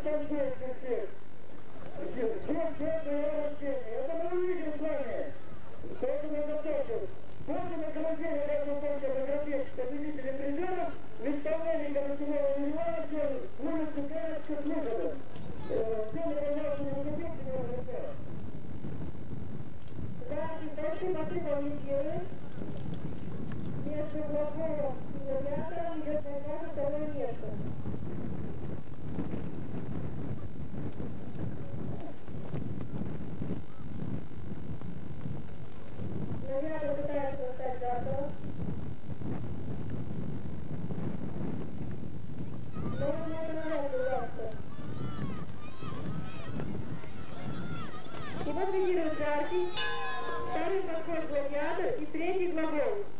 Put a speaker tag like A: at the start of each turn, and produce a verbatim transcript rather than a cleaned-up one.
A: танцуете всех. Всех дня рождения. Это мы увидим с вами. Поэтому я готовлю. После награждения этого конкурса европейских победителей призеров в исполнении Городского Ивановича улицу Каменских выходов. Все направляющие выступители РЖК. Здравствуйте, спасибо вам не делает. Между Глазовым и Авиатором идет на второе место. Авиатор пытается достать Гартова. Но он не останавливается Гартова. Его лидирует Гарки, второй подходит Гладиатор и третий Глагол.